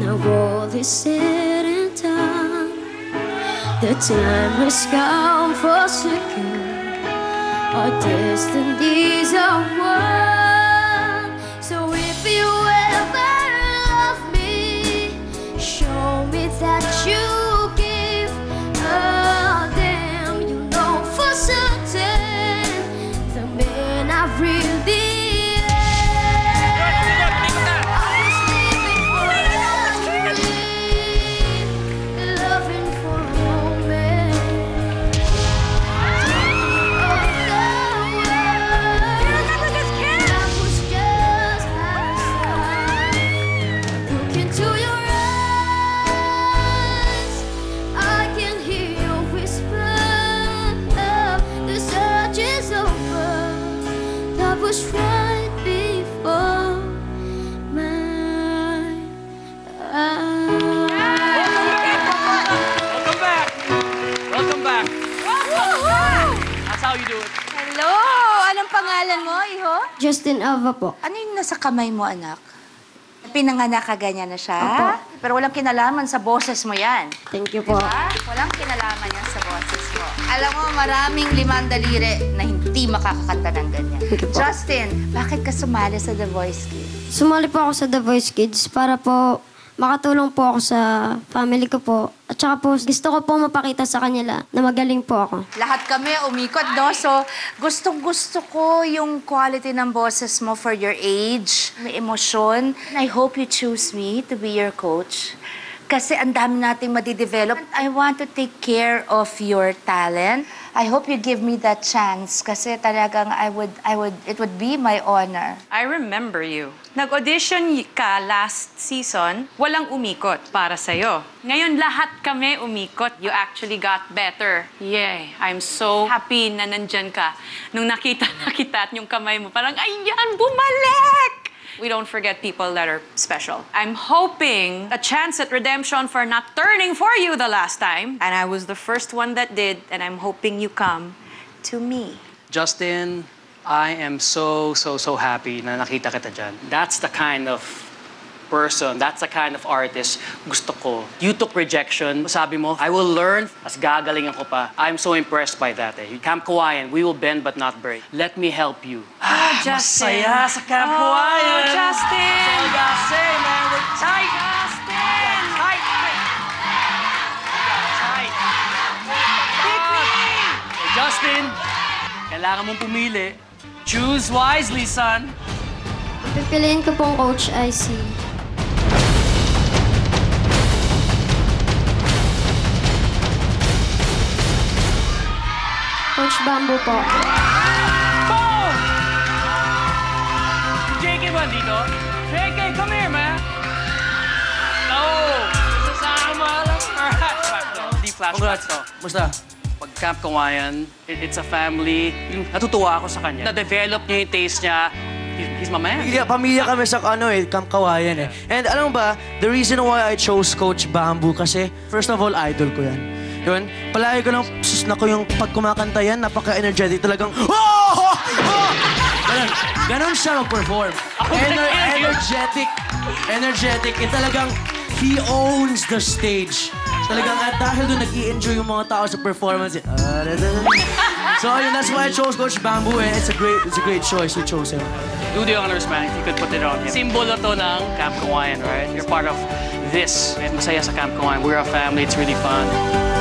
Now all is said and done, the time has come for second. Our destinies are one. So if you ever love me, show me that you give a damn. You know for certain the man I really was right before my eyes. Welcome back! Welcome back! That's how you do it. Hello! Anong pangalan mo, Iho? Justin Alva po. Ano yung nasa kamay mo, anak? Pinanganak ka ganyan na siya? Opo. Pero walang kinalaman sa boses mo yan. Thank you po. Diba? Walang kinalaman yan sa boses mo. Alam mo, maraming limang daliri na hindi makakakanta ng ganyan. Justin, bakit ka sumali sa The Voice Kids? Sumali po ako sa The Voice Kids para po makatulong po ako sa family ko po. At saka po, gusto ko po mapakita sa kanila na magaling po ako. Lahat kami umikot, no? So, gustong-gusto ko yung quality ng boses mo for your age. May emosyon. I hope you choose me to be your coach. Kasi ang dami nating madidevelop. I want to take care of your talent. I hope you give me that chance kasi talagang it would be my honor. I remember you. Nag-audition ka last season, walang umikot para sa'yo. Ngayon, lahat kami umikot. You actually got better. Yay! I'm so happy na nandyan ka. Nung nakita na kita at yung kamay mo, parang, ayan, bumalik! We don't forget people that are special. I'm hoping a chance at redemption for not turning for you the last time. And I was the first one that did, and I'm hoping you come to me. Justin, I am so happy na nakita kita dyan. That's the kind of person, that's the kind of artist gusto ko. You took rejection. Sabi mo, I will learn, as gagalingan ko pa. I'm so impressed by that. Camp Kawayan, we will bend but not break. Let me help you. Justin. Masaya sa Camp Kawayan. Justin. That's all I gotta say, man. We're tight. Justin! Tight. Tight. Hey, Justin, kailangan mong pumili. Choose wisely, son. Pipiliin ko pong Coach IC. Coach Bamboo po. Boom! JK ba dito? JK, come here, man. No! Sasama lang. Di flashback to. Musta? Pag Camp Kawayan, it's a family. Natutuwa ako sa kanya. Na-develop niya yung taste niya. He's my man. Pamilya kami sa Camp Kawayan eh. And alam mo ba, the reason why I chose Coach Bamboo kasi, first of all, idol ko yan. Yun, palagi ko lang, susna ko yung pag kumakanta yan, napaka-energetic talagang, oh! Ganon siya mag-perform. Energetic. And talagang, he owns the stage. Talagang at dahil doon nag-i-enjoy yung mga tao sa performance. So yun, that's why I chose Coach Bamboo and it's a great choice to choose him. Do the honors, man, if you could put it on him. Simbolo to ng Camp Kawayan, right? You're part of this. Masaya sa Camp Kawayan. We're a family. It's really fun.